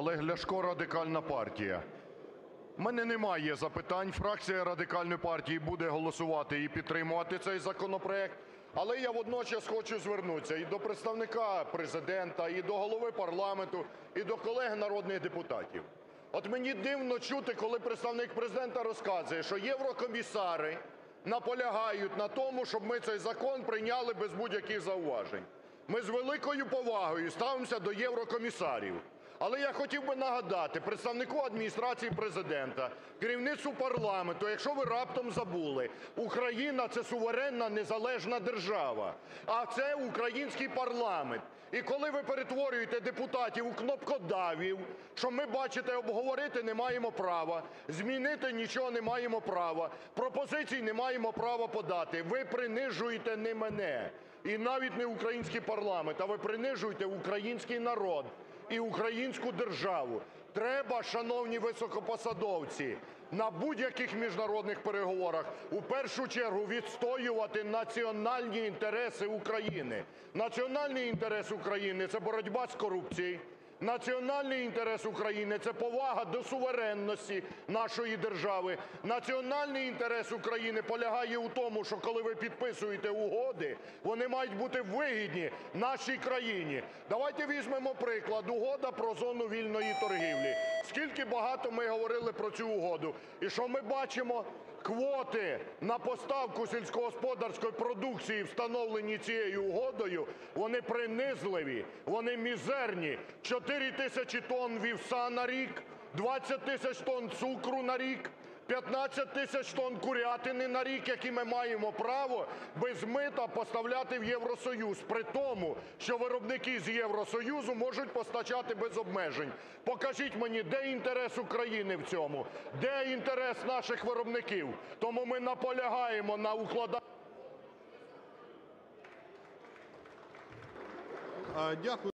Олег Ляшко, Радикальна партія. У мене немає запитань. Фракція Радикальної партії буде голосувати і підтримувати цей законопроект. Але я водночас хочу звернутися і до Представника Президента, і до Голови парламенту, і до колег народних депутатів. От мені дивно чути, коли Представник Президента розказує, що єврокомісари наполягають на тому, щоб ми цей закон прийняли без будь-яких зауважень. Ми з великою повагою ставимося до єврокомісарів. Але я хотів би нагадати Представнику Адміністрації Президента, керівництву парламенту, якщо ви раптом забули, Україна – це суверенна незалежна держава, а це український парламент. І коли ви перетворюєте депутатів у кнопкодавів, що ми, бачите, обговорити не маємо права, змінити нічого не маємо права, пропозицій не маємо права подати, ви принижуєте не мене і навіть не український парламент, а ви принижуєте український народ і українську державу. Треба, шановні високопосадовці, на будь-яких міжнародних переговорах у першу чергу відстоювати національні інтереси України. Національний інтерес України – це боротьба з корупцією. Національний інтерес України – це повага до суверенності нашої держави. Національний інтерес України полягає у тому, що коли ви підписуєте угоди, вони мають бути вигідні нашій країні. Давайте візьмемо приклад: Угода про зону вільної торгівлі. Скільки багато ми говорили про цю угоду. І що ми бачимо? Квоти на поставку сільськогосподарської продукції, встановлені цією угодою, вони принизливі, вони мізерні. 4 тисячі тонн вівса на рік, 20 тисяч тонн цукру на рік, 15 тисяч тонн курятини на рік, які ми маємо право без мита поставляти в Євросоюз, при тому, що виробники з Євросоюзу можуть постачати без обмежень. Покажіть мені, де інтерес України в цьому? Де інтерес наших виробників? Тому ми наполягаємо на укладанні. Дякую.